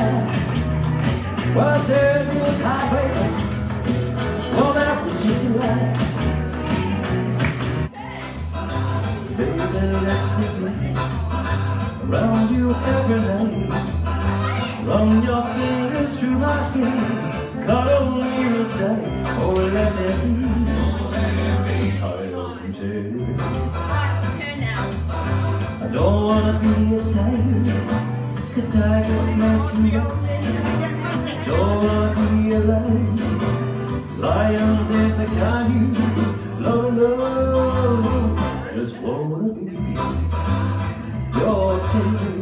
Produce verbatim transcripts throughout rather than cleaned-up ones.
Well, I said it was heartbreaking. Well, that was just a lie. Baby, let me play around you every night. Run your fingers through my hair, cuddle me real tight. Oh, let me be. I can tell you. Turn now. I don't wanna be a tiger, 'cause tigers play too rough. I don't wanna be a lion, 'cause lions ain't the kind you love and love. I just wanna be your king.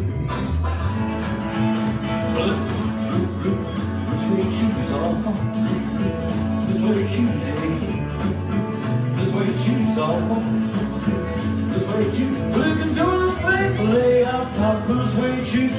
Well, listen, this way shoes all this way shoes, this way shoes all this way shoes. We can do the thing, lay out top this way shoes.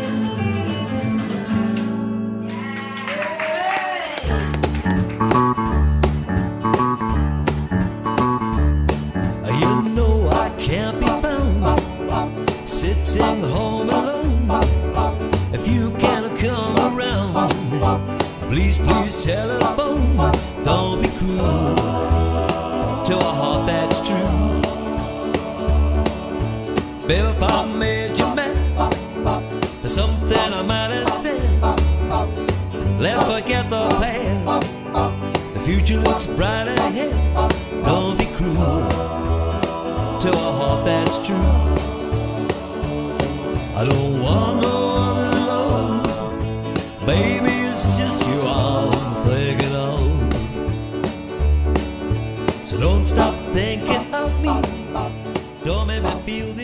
You know I can't be found sitting home alone. If you can come around, please, please telephone. Don't be cruel to a heart that's true. Baby, if I made you mad for something I might have said, let's forget the past. The future looks bright ahead. Don't be cruel to a heart that's true. I don't want no other love, baby, it's just you I'm thinking of. So don't stop thinking of me, don't make me feel this